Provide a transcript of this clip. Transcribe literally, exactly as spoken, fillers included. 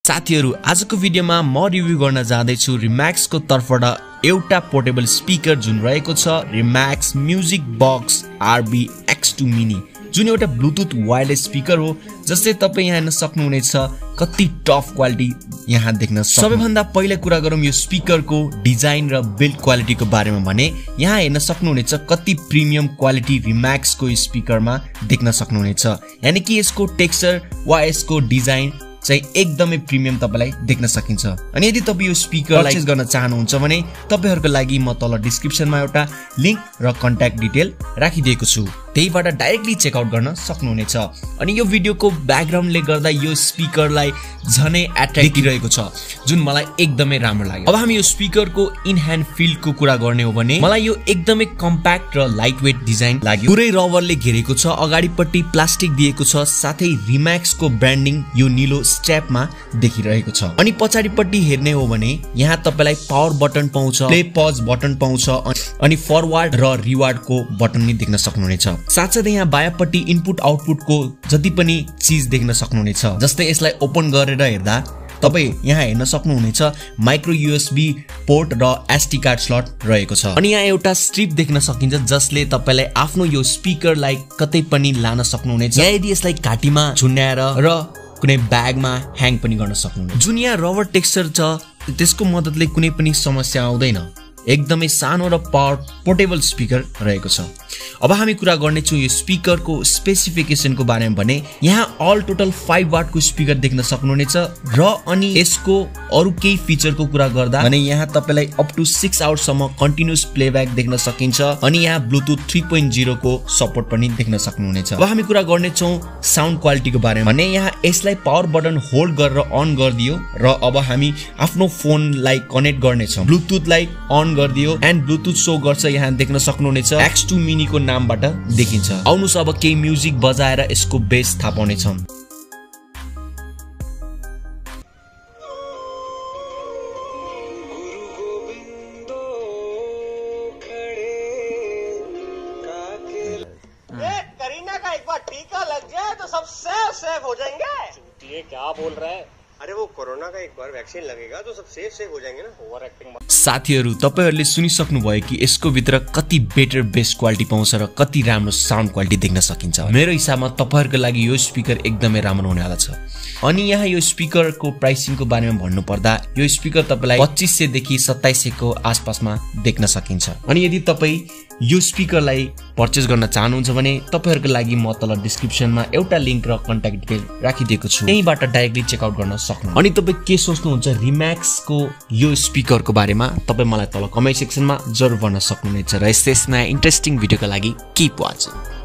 साथीहरु आजको भिडियोमा म रिभ्यू गर्न जाँदै छु रिम्याक्स को तर्फबाट एउटा पोर्टेबल स्पिकर जुन रहेको छ Remax music box R B X two mini जुन एउटा ब्लुटुथ वायरलेस स्पिकर हो जसले तपाई यहाँ हेर्न सक्नुहुनेछ कति टफ क्वालिटी यहाँ देख्न सक्नुहुन्छ। सबैभन्दा पहिलो कुरा गरौँ यो स्पिकरको डिजाइन र बिल्ड क्वालिटीको बारेमा भने यहाँ हेर्न सक्नुहुनेछ कति प्रिमियम क्वालिटी रिम्याक्स को स्पिकरमा देख्न सक्नुहुनेछ। यानी कि यसको टेक्सचर वा यसको डिजाइन चाहिँ एकदमै प्रिमियम तपाईलाई देख्न सकिन्छ। अनि यदि तपाई यो स्पिकर परचेज गर्न चाहनुहुन्छ भने तपाईहरुको लागि म तल डिस्क्रिप्सनमा एउटा लिंक र कन्ट्याक्ट डिटेल राखिदिएको छु, त्यहीबाट डाइरेक्टली चेक आउट गर्न सक्नुहुनेछ। अनि यो भिडियोको ब्याकग्राउन्डले गर्दा यो स्पिकरलाई झनै एट्र्याक्ट गरिरहेको छ जुन मलाई एकदमै राम्रो लाग्यो। अब हामी यो स्पिकरको इन ह्यान्ड फिलको कुरा गर्ने हो भने मलाई यो एकदमै कम्प्याक्ट र लाइट वेट डिजाइन लाग्यो। पुरै रबरले घेरेको छ, अगाडिपट्टि प्लास्टिक दिएको छ, साथै रिम्याक्स को ब्रान्डिङ यो नीलो स्ट्र्यापमा देखिरहेको छ। अनि पछाडिपट्टि हेर्ने हो भने यहाँ तपाईलाई पावर बटन पाउँछ, प्ले पज बटन पाउँछ अनि फरवर्ड र रिवार्ड को बटन नि देख्न सक्नुहुनेछ। साथसाथै यहाँ बायाँपट्टि इनपुट आउटपुट को जति पनि चीज देख्न सक्नुहुनेछ। जस्तै यसलाई ओपन गरेर हेर्दा तपाई यहाँ हेर्न सक्नुहुनेछ माइक्रो यूएसबी पोर्ट र एसडी कार्ड स्लट रहेको छ। अनि यहाँ एउटा स्ट्रिप देख्न सकिन्छ जसले तपाईलाई आफ्नो यो स्पिकरलाई कतै पनि लान सक्नुहुनेछ। यहाँ यदि यसलाई घाँटीमा झुन्ड्याएर र कुनै ब्यागमा ह्याङ पनि गर्न सक्नुहुन्छ। जुन यहाँ रबर टेक्सचर छ त्यसको मद्दतले कुनै पनि समस्या आउँदैन, एकदमै सानो र पावर पोर्टेबल स्पिकर रहेको छ। अब हामी कुरा गर्ने छौं यो स्पिकरको स्पेसिफिकेसन को बारेमा भने यहाँ अल टोटल फाइभ वाट को स्पिकर देख्न सक्नुहुनेछ र अनि यसको अरु केही फिचर को कुरा गर्दा भने यहाँ तपाईलाई अप टु सिक्स आवर्स सम्म कन्टिन्युअस प्लेब्याक देख्न सकिन्छ। अनि यहाँ ब्लुटुथ थ्री पोइन्ट जीरो को सपोर्ट पनि देख्न सक्नुहुनेछ। अब हामी कुरा गर्ने छौं साउन्ड क्वालिटी को बारेमा भने यहाँ यसलाई पावर बटन होल्ड गरेर अन गरिदियो र अब हामी आफ्नो फोनलाई कनेक्ट गर्ने छौं, ब्लुटुथलाई अन गरिदियो एन्ड ब्लुटुथ शो गर्छ। यहाँ देख्न सक्नुहुनेछ एक्स टू मिनी को नामबाट देखिन्छ। आउनुस् अब केही म्युजिक बजाएर यसको बेस थाहा पाउने छौं। करीना का एक बार टीका लग जाए तो सब सेफ सेफ हो जाएंगे। ये क्या बोल रहा है? अरे वो कोरोना का एक बार वैक्सीन लगेगा तो सब सेफ सेफ हो जाएंगे ना। Over acting. साथीहरु तपाईहरुले सुनिसक्नु भयो कि यसको भित्र कति बेटर बेस क्वालिटी पाउँछ र कति राम्रो साउन्ड क्वालिटी देख्न सकिन्छ। मेरो हिसाबमा तपाईहरुको लागि यो स्पिकर एकदमै राम्रो हुनेवाला छ। अनि यहाँ यो स्पिकर को प्राइसिङ को बारेमा भन्नु पर्दा यो स्पिकर तपाईलाई पच्चीस सय देखि सत्ताइस सय को आसपासमा देख्न सकिन्छ। अनि यदि तपाई यो स्पिकरलाई परचेज गर्न चाहनुहुन्छ भने तपाईहरुको लागि म तल डिस्क्रिप्सनमा एउटा लिंक र कन्ट्याक्ट डिटेल राखिदिएको छु, त्यहीबाट डाइरेक्टली चेक आउट गर्न सक्नुहुन्छ। अनि तपाई के सोच्नुहुन्छ रिम्याक्स को यो स्पिकर को बारेमा तपाई मलाई तल कमेन्ट सेक्सनमा जरुर भन्न सक्नुहुनेछ। र यस्तै नयाँ इन्ट्रेस्टिङ भिडियोको लागि कीप वाचिङ।